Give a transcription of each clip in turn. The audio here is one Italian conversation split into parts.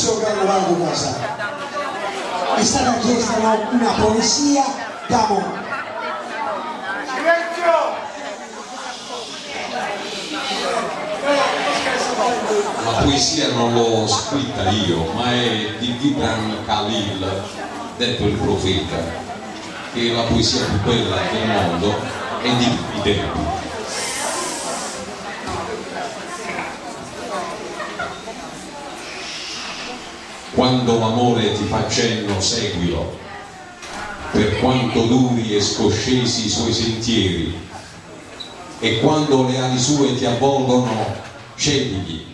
Maurizio Carnevale Casa. È stata chiesta una poesia d'amore. La poesia non l'ho scritta io, ma è di Gibran Khalil, detto il profeta, che è la poesia più bella del mondo e di tutti i tempi. Quando l'amore ti fa cenno, seguilo, per quanto duri e scoscesi i suoi sentieri, e quando le ali sue ti avvolgono, cedigli,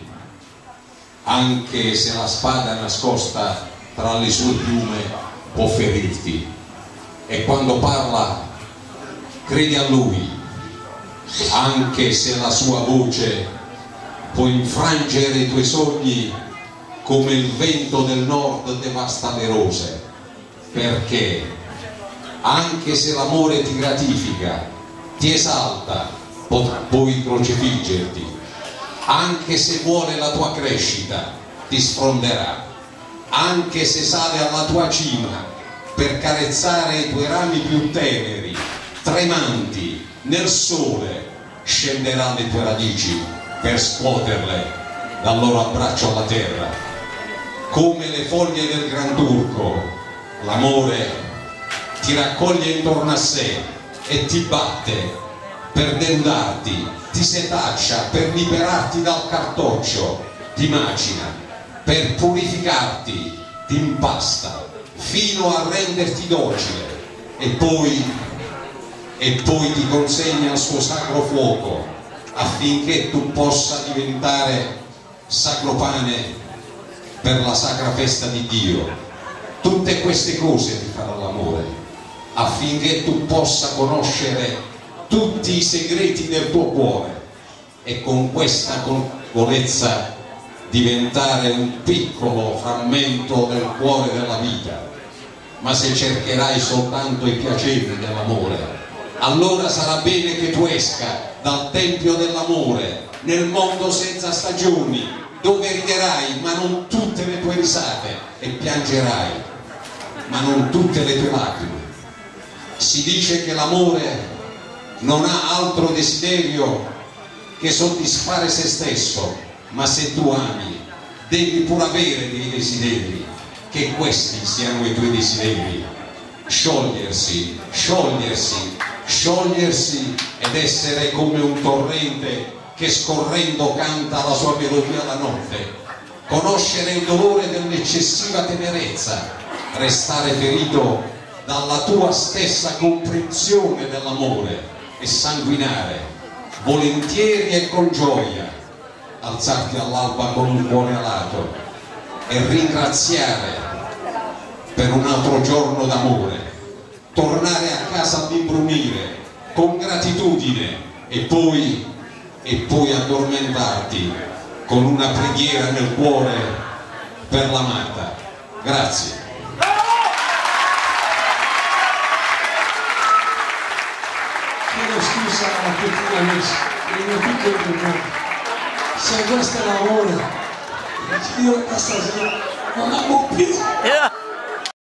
anche se la spada nascosta tra le sue piume può ferirti. E quando parla, credi a lui, anche se la sua voce può infrangere i tuoi sogni come il vento del nord devasta le rose, perché anche se l'amore ti gratifica, ti esalta, potrà poi crocifiggerti, anche se vuole la tua crescita, ti sfronderà, anche se sale alla tua cima per carezzare i tuoi rami più teneri, tremanti nel sole, scenderà le tue radici per scuoterle dal loro abbraccio alla terra. Come le foglie del Gran Turco, l'amore ti raccoglie intorno a sé e ti batte per denudarti, ti setaccia per liberarti dal cartoccio, ti macina per purificarti, ti impasta fino a renderti docile e poi ti consegna al suo sacro fuoco affinché tu possa diventare sacro pane per la sacra festa di Dio. Tutte queste cose ti farà l'amore affinché tu possa conoscere tutti i segreti del tuo cuore e con questa consapevolezza diventare un piccolo frammento del cuore della vita. Ma se cercherai soltanto i piaceri dell'amore, allora sarà bene che tu esca dal tempio dell'amore nel mondo senza stagioni, dove riderai ma non tutte le tue risate e piangerai ma non tutte le tue lacrime. Si dice che l'amore non ha altro desiderio che soddisfare se stesso, ma se tu ami devi pur avere dei desideri, che questi siano i tuoi desideri: sciogliersi, sciogliersi, sciogliersi ed essere come un torrente che scorrendo canta la sua melodia la notte, conoscere il dolore dell'eccessiva tenerezza, restare ferito dalla tua stessa comprensione dell'amore e sanguinare volentieri e con gioia, alzarti all'alba con un cuore alato e ringraziare per un altro giorno d'amore, tornare a casa all'imbrunire con gratitudine e poi addormentarti con una preghiera nel cuore per l'amata. Grazie. Chiedo scusa a tutti gli amici, il mio piccolo problema. Se questo è l'amore, io da stasera non amo più.